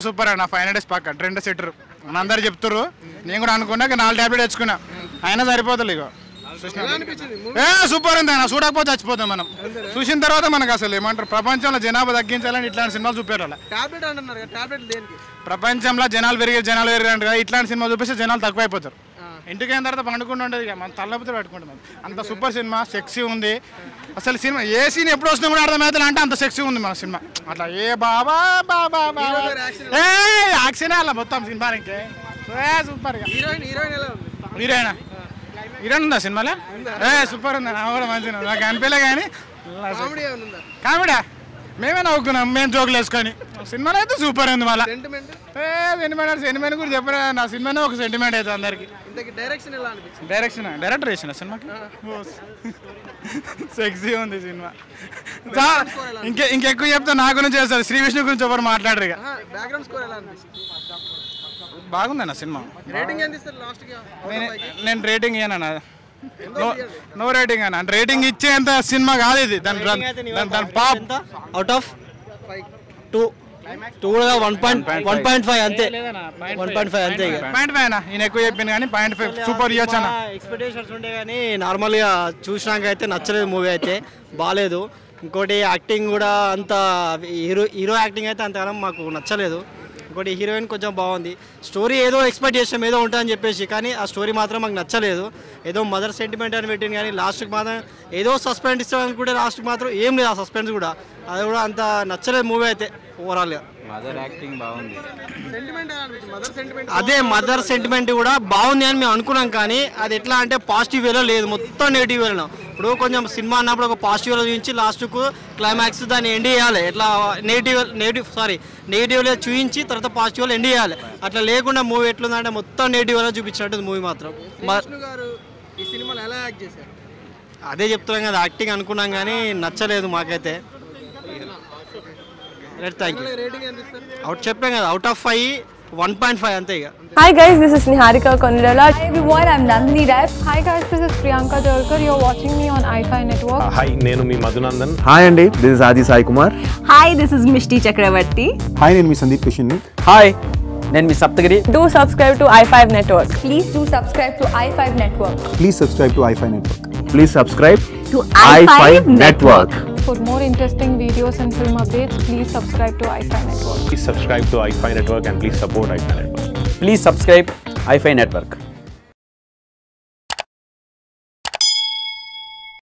Super అన్న 500 days పక్క trend setter అని అందరు చెప్తారు. నేను కూడా అనుకున్నా 4 టాబ్లెట్ తెచ్చుకున్నా అయినా సరిపోతుంది. ఇక సూపర్ ఉంది అన్న, చూడకపోతే చచ్చిపోతాం మనం. చూసిన తర్వాత మనకు అసలు ఏమంటారు ప్రపంచంలో జనాభా తగ్గించాలని ఇట్లాంటి సినిమాలు చూపారు. ప్రపంచంలో జనాలు పెరిగారు కదా, ఇట్లాంటి సినిమా చూపిస్తే జనాలు తక్కువ అయిపోతారు. ఇంటికి అయిన తర్వాత పండుకుంటూ ఉండేది ఇక మన తల్లపుతో పెట్టుకుంటున్నాం. అంత సూపర్ సినిమా, సెక్సీ ఉంది అసలు. సినిమా ఏ సీన్ ఎప్పుడు వస్తున్నా కూడా అర్థమవుతుంది అంటే అంత సెక్సీ ఉంది మన సినిమా. అట్లా ఏ బాబా బాబా బాబా ఏ యాక్షన్ అలా మొత్తం సినిమానికి సూపర్. హీరోయిన్ ఉందా సినిమాలో? సూపర్ ఉంది, కూడా మంచిగా నాకు అనిపించలే. కానీ కామెడీ మేమే నవ్వుకున్నాం, మేము జోకులు వేసుకొని. సినిమాలో అయితే సూపర్ ఉంది. మళ్ళీ సెంటిమెంట్ కూడా చెప్పరా, నా సినిమానే ఒక సెంటిమెంట్ అవుతుంది అందరికి. డైరెక్టర్ చేసిన సినిమాకి సెక్సీ ఉంది సినిమా. ఇంకెక్కువ చెప్తా నా గురించి చేస్తారు, శ్రీ విష్ణు గురించి ఎవరు మాట్లాడరు. ఇక బాగుందన్న సినిమా. నేను రేటింగ్ ఇయ్యానన్న, నో రేటింగ్ అన్న. రేటింగ్ ఇచ్చేంత సినిమా కాదు ఇది. దాని పాప్ అవుట్ ఆఫ్ 2 1.5 అంతే. 1.5 అంతే. 0.5 అన్న, ఈయన ఎక్కువ చెప్పింది కానీ 0.5 సూపర్ ఇవ్వచ్చు అన్న. ఎక్స్పెక్టేషన్స్ ఉండే కానీ నార్మల్గా చూసినాక అయితే నచ్చలేదు. మూవీ అయితే బాగాలేదు. ఇంకోటి యాక్టింగ్ కూడా అంత హీరో యాక్టింగ్ అయితే అంతగానం మాకు నచ్చలేదు. ఇంకోటి హీరోయిన్ కొంచెం బాగుంది. స్టోరీ ఏదో ఎక్స్పెక్ట్ చేసాం ఏదో ఉంటుందని చెప్పేసి, కానీ ఆ స్టోరీ మాత్రం మాకు నచ్చలేదు. ఏదో మదర్ సెంటిమెంట్ అని పెట్టింది కానీ లాస్ట్కి మాత్రం ఏదో సస్పెన్స్ ఇస్తాం అనుకుంటే లాస్ట్కి మాత్రం ఏం లేదు. ఆ సస్పెన్స్ కూడా అది కూడా అంత నచ్చలేదు మూవీ అయితే ఓవరాల్గా. మదర్ యాక్టింగ్ బాగుంది. అదే మదర్ సెంటిమెంట్ కూడా బాగుంది అని మేము అనుకున్నాం, కానీ అది ఎట్లా అంటే పాజిటివ్ వేలో లేదు, మొత్తం నెగిటివ్ వేలో. ఇప్పుడు కొంచెం సినిమా అన్నప్పుడు ఒక పాజిటివ్ వేలో చూపించి లాస్ట్కు క్లైమాక్స్ దాన్ని ఎండ్ చేయాలి. ఎట్లా నెగిటివ్ వేలో చూపించి తర్వాత పాజిటివ్ వేలో ఎండ్ చేయాలి. అట్లా లేకుండా మూవీ ఎట్లుందంటే మొత్తం నెగిటివ్ వేలో చూపించినట్టు మూవీ మాత్రం. అదే చెప్తున్నాం కదా, యాక్టింగ్ అనుకున్నాం కానీ నచ్చలేదు మాకైతే. Thank you. చెప్పాం కదా, అవుట్ ఆఫ్ 5 1.5 అంతే. ఇక Hi guys, this is Niharika Konirala. Hi everyone, I'm Nandini Rai. Hi guys, this is Priyanka Jalkar. You're watching me on iFi Network. Hi, నేను మీ మధునందన్. హాయ్ అండి, this is Adi Sai Kumar. Hi, this is Mishti Chakravarti. Hi, నేను మీ Sandeep Kishan. Hi, నేను మీ Saptagiri. Do subscribe to iFi Network. Please do subscribe to i5 Network. Please subscribe to iFi Network. Please subscribe To i5 Network. For more interesting videos and film updates, please subscribe to iFi Network. Please subscribe to iFi Network and please support iFi Network. Please subscribe iFi Network.